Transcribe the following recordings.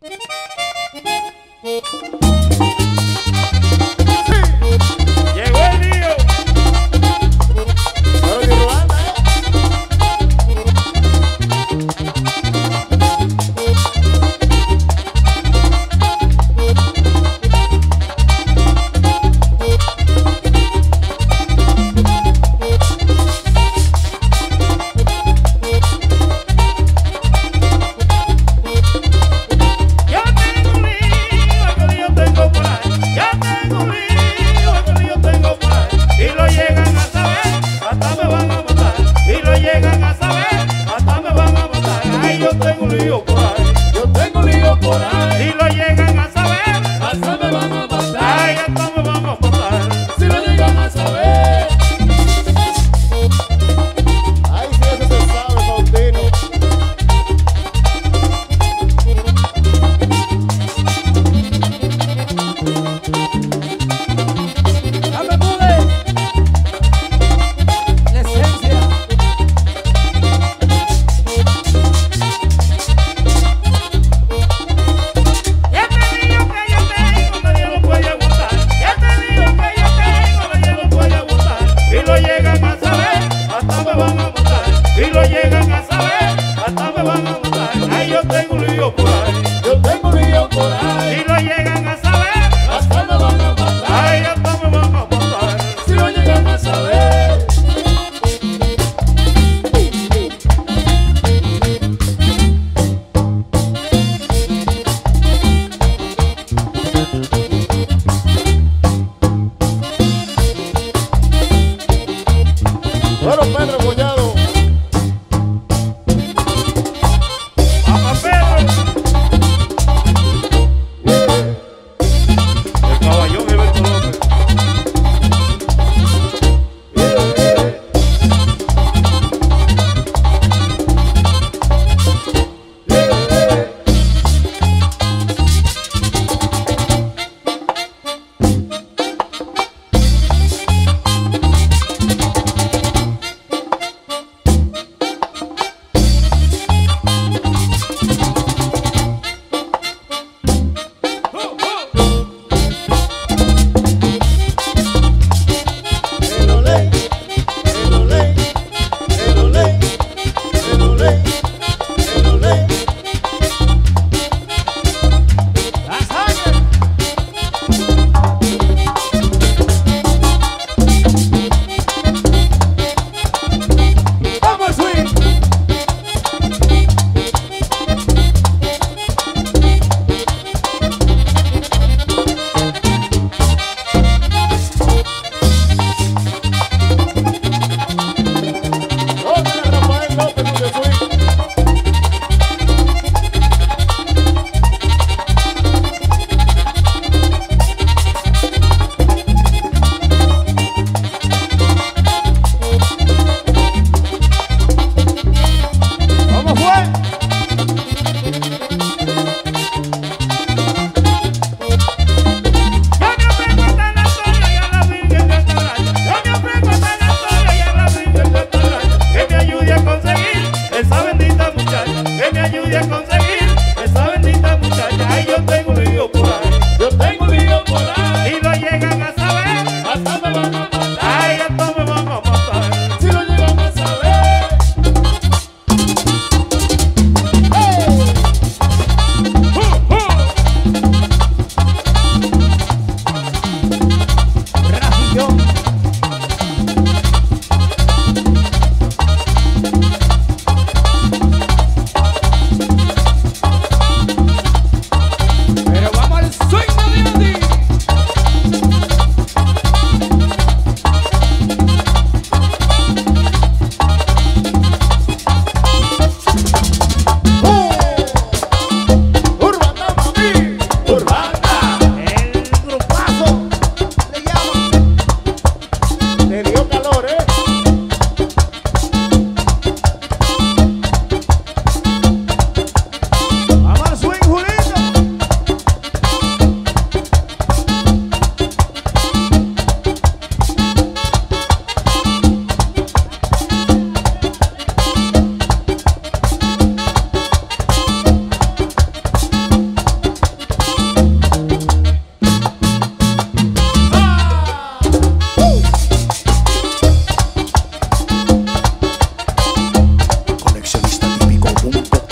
Llegó el lío. Pero de Ruanda, Ya tengo un lío que yo tengo por ahí. Ya tengo un lío que yo tengo por ahí. Y lo llegan a saber, hasta me van a matar. Y lo llegan a saber, hasta me van a matar. Ay, yo tengo un lío por ahí. yo tengo lío por ahí. Si lo llegan a saber, Hasta me van a matar. ay, hasta me van a matar. Si lo llegan a saber. Ay, si eso se sabe, Faustino. Dame mule. La esencia. Y este lío que yo tengo nadie lo puede aguantar. Y este lío que yo tengo nadie lo puede aguantar. Y lo llegan a saber, hasta me van a matar. Y lo llegan a saber, hasta me van a matar. Ay, yo tengo un lío por ahí. Yo tengo lío por ahí. Si lo llegan a saber, Hasta me van a matar. ay, hasta me van a matar. Si lo llegan a saber. Bueno, Pedro Collado. Papá Pedro,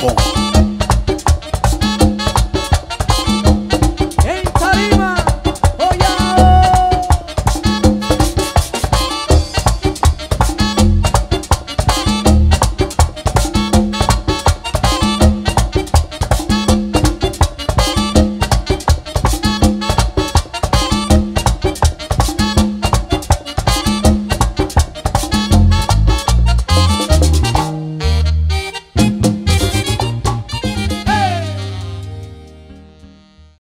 con